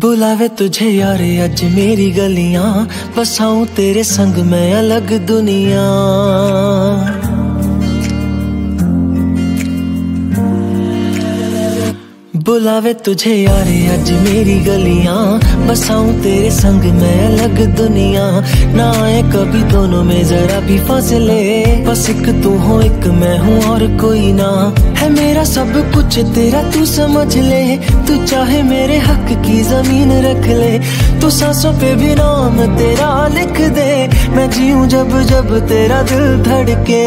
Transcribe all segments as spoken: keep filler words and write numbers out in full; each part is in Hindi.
बुलावे तुझे यार अज मेरी गलियां, बसाऊं तेरे संग मैं अलग दुनिया। बुलावे तुझे यार अज मेरी गलियां, बसाऊं तेरे संग मैं अलग दुनिया। ना आए कभी दोनों में जरा भी फासले, बस एक तू हो एक मैं हूँ और कोई ना। है मेरा सब कुछ तेरा तू समझ ले, तू चाहे मेरे हक की जमीन रख ले। तू सांसों पे भी नाम तेरा लिख दे, मैं जीऊं जब जब तेरा दिल धड़के।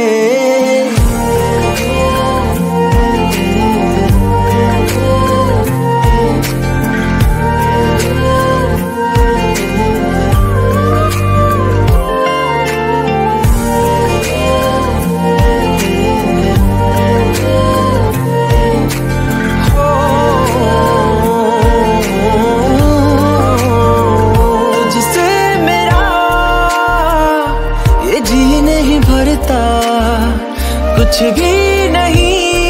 कुछ भी नहीं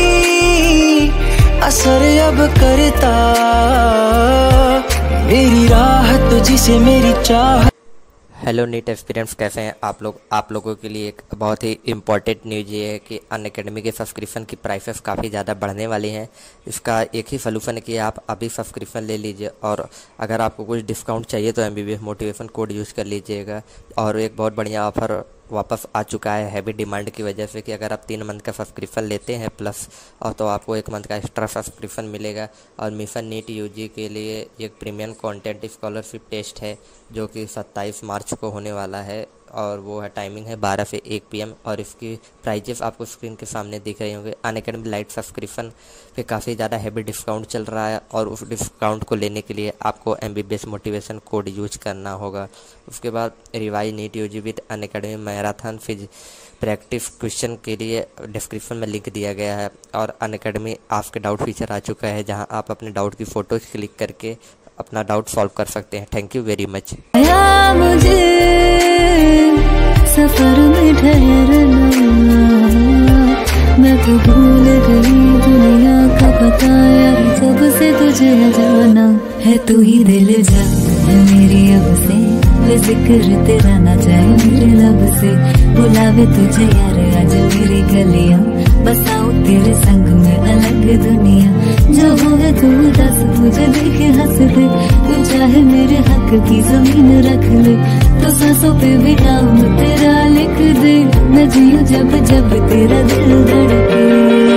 असर अब करता, मेरी राह तुझी से मेरी चाह। हेलो नीट एस्पिरेंट्स, कैसे हैं आप लोग। आप लोगों के लिए एक बहुत ही इम्पॉर्टेंट न्यूज़ ये है कि अनअकैडमी के सब्सक्रिप्शन की प्राइसेस काफ़ी ज़्यादा बढ़ने वाली हैं। इसका एक ही सोल्यूशन है कि आप अभी सब्सक्रिप्शन ले लीजिए, और अगर आपको कुछ डिस्काउंट चाहिए तो M B B S motivation code use कर लीजिएगा। और एक बहुत बढ़िया ऑफर वापस आ चुका है हैवी डिमांड की वजह से, कि अगर आप तीन मंथ का सब्सक्रिप्शन लेते हैं प्लस, और तो आपको एक मंथ का एक्स्ट्रा सब्सक्रिप्शन मिलेगा। और मिशन नीट यूजी के लिए एक प्रीमियम कंटेंट स्कॉलरशिप टेस्ट है जो कि सत्ताईस मार्च को होने वाला है, और वो है टाइमिंग है बारह से एक पी एम। और इसकी प्राइजेस आपको स्क्रीन के सामने दिख रही होंगे। अनअकैडमी लाइट सब्सक्रिप्शन पे काफ़ी ज़्यादा हैवी डिस्काउंट चल रहा है, और उस डिस्काउंट को लेने के लिए आपको M B B S motivation code use करना होगा। उसके बाद revise NEET UG with Unacademy marathon phys practice question के लिए डिस्क्रिप्शन में लिंक दिया गया है। और अनअकैडमी आपके डाउट फीचर आ चुका है, जहां आप अपने डाउट की फ़ोटोज़ क्लिक करके अपना डाउट सॉल्व कर सकते हैं। Thank you very much. सफर में ठहरना, मैं तो भूल गई दुनिया का पता यार, जब से तुझे जाना है। तू ही दिल जा है मेरी अब से, वे जिक्र तेरा ना जाए मेरे लब से। बुलावे तुझे यार आज मेरी गलियां, बसाऊं तेरे संग में अलग दुनिया। जो होगा तू दस तुझे देखे हंस दे, तू चाहे मेरे हक की जमीन रख ले। तो सांसों पे भी नाम तेरा लिख दे, मैं जीऊं जब जब तेरा दिल धड़के।